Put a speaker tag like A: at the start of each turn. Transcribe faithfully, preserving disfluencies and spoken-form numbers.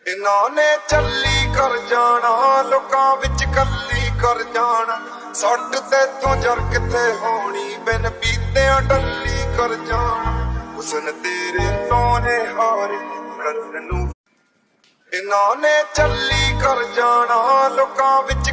A: इन्हां ने चली कर जाना लोकां विच कली कर जाना सट तेथों जर किथे होनी बिन पीतियां डली कर जाना हुस्न तेरे सोने हारे रतन नूं इन्हां ने चली कर जाना लोकां विच